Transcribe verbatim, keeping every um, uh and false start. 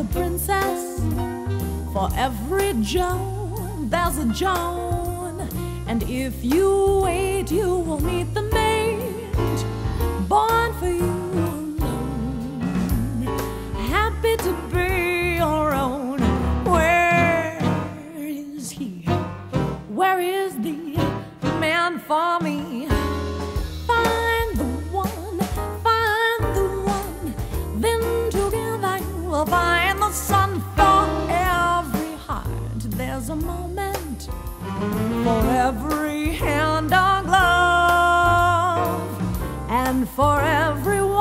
a princess. For every Joan, there's a Joan. And if you wait, you will meet the mate born for you alone, happy to be your own. Where is he? Where is the man for me? Find the one, find the one, then together you will find the sun. For every heart there's a moment, for every hand a glove, and for every